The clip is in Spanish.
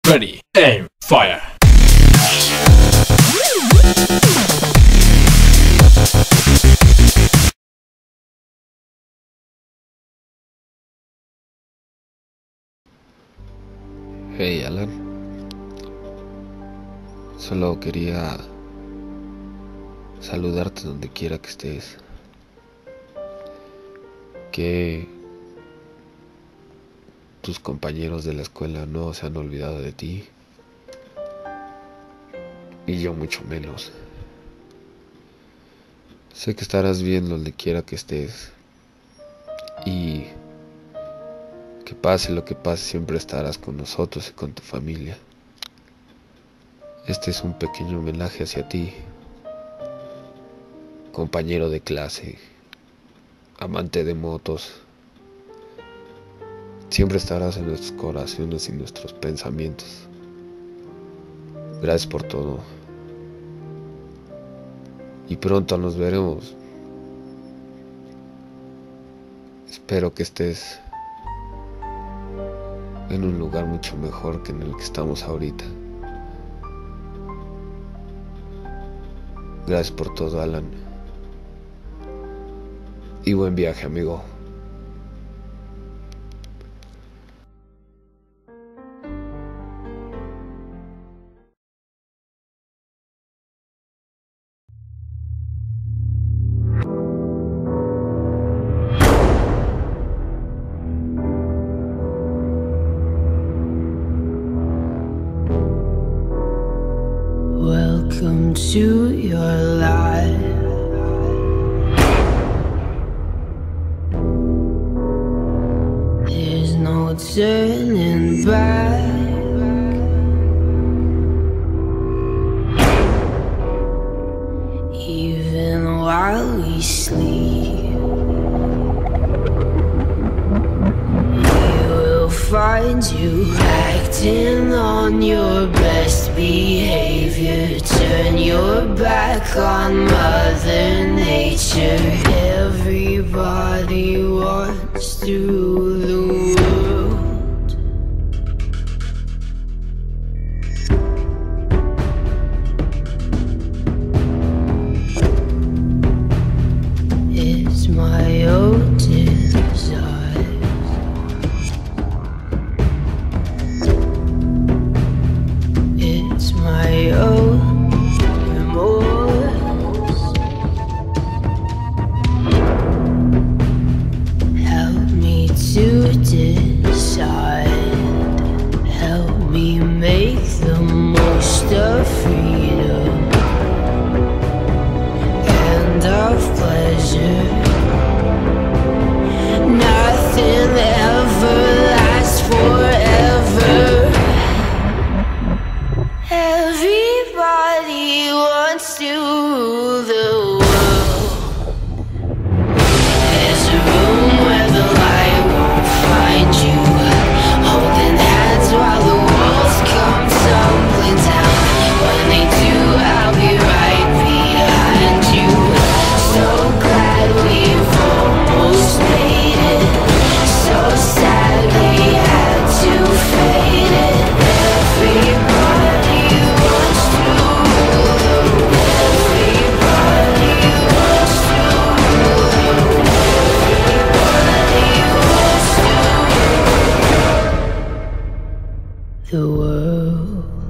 Ready, aim, fire. Hey Alan, solo quería saludarte donde quiera que estés. Que tus compañeros de la escuela no se han olvidado de ti, y yo mucho menos. Sé que estarás bien donde quiera que estés, y que pase lo que pase siempre estarás con nosotros y con tu familia. Este es un pequeño homenaje hacia ti, compañero de clase, amante de motos. Siempre estarás en nuestros corazones y nuestros pensamientos. Gracias por todo. Y pronto nos veremos. Espero que estés en un lugar mucho mejor que en el que estamos ahorita. Gracias por todo, Alan. Y buen viaje, amigo. Welcome to your life. There's no turning back. Even while we sleep, we will find you acting on your best behavior. Turn your back on Mother Nature. Everybody wants to rule the world. It's my own desire. It's my own remorse. Help me to decide. Help me make the most of freedom and of pleasure. Nothing ever lasts forever. Everybody wants to rule the world. There's a room where the light won't find you, holding hands while the walls come tumbling down. When they do, I'll be right behind you. So glad we've almost made it. So sad we had to fade it. Everybody wants to rule the world. Everybody wants to rule the world. Everybody wants to rule the world.